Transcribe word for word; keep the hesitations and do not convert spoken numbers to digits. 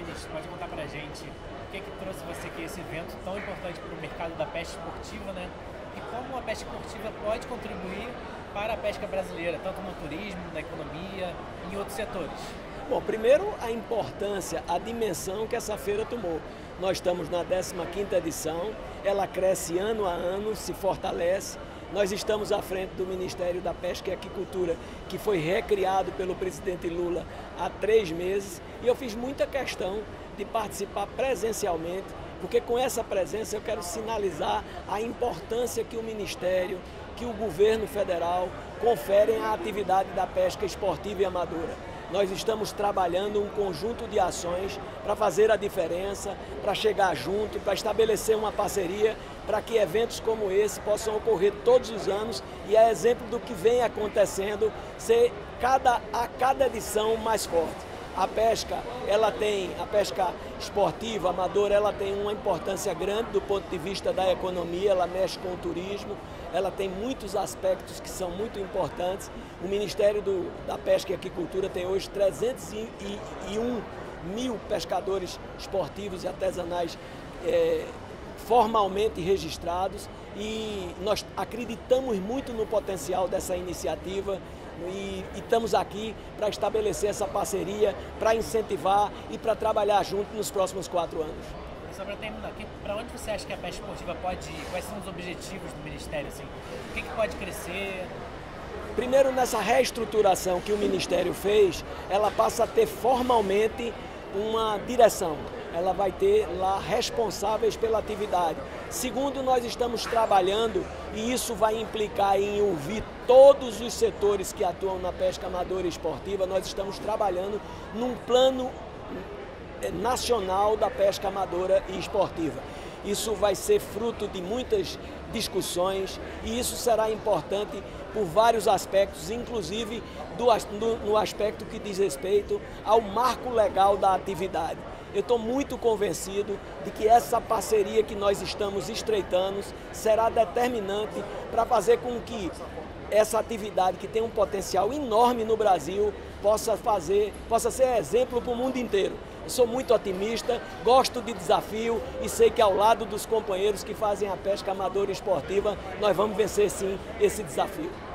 Carlos, pode contar pra gente o que, que trouxe você aqui esse evento tão importante para o mercado da pesca esportiva, né? E como a pesca esportiva pode contribuir para a pesca brasileira, tanto no turismo, na economia e em outros setores? Bom, primeiro a importância, a dimensão que essa feira tomou. Nós estamos na décima quinta edição, ela cresce ano a ano, se fortalece. Nós estamos à frente do Ministério da Pesca e Aquicultura, que foi recriado pelo presidente Lula há três meses, e eu fiz muita questão de participar presencialmente, porque com essa presença eu quero sinalizar a importância que o Ministério, que o governo federal conferem à atividade da pesca esportiva e amadora. Nós estamos trabalhando um conjunto de ações para fazer a diferença, para chegar junto, para estabelecer uma parceria, para que eventos como esse possam ocorrer todos os anos e é exemplo do que vem acontecendo, ser cada, a cada edição mais forte. A pesca, ela tem, a pesca esportiva, amadora, ela tem uma importância grande do ponto de vista da economia, ela mexe com o turismo, ela tem muitos aspectos que são muito importantes. O Ministério do, da Pesca e Aquicultura tem hoje trezentos e um mil pescadores esportivos e artesanais é, formalmente registrados e nós acreditamos muito no potencial dessa iniciativa. E, e estamos aqui para estabelecer essa parceria, para incentivar e para trabalhar junto nos próximos quatro anos. E só para terminar, para onde você acha que a pesca esportiva pode ir? Quais são os objetivos do Ministério? Assim? O que, que pode crescer? Primeiro, nessa reestruturação que o Ministério fez, ela passa a ter formalmente uma direção. Ela vai ter lá responsáveis pela atividade. Segundo, nós estamos trabalhando, e isso vai implicar em ouvir todos os setores que atuam na pesca amadora e esportiva, nós estamos trabalhando num plano nacional da pesca amadora e esportiva. Isso vai ser fruto de muitas discussões e isso será importante por vários aspectos, inclusive do, no, no aspecto que diz respeito ao marco legal da atividade. Eu estou muito convencido de que essa parceria que nós estamos estreitando será determinante para fazer com que essa atividade, que tem um potencial enorme no Brasil, possa fazer, possa ser exemplo para o mundo inteiro. Eu sou muito otimista, gosto de desafio e sei que ao lado dos companheiros que fazem a pesca amadora e esportiva, nós vamos vencer sim esse desafio.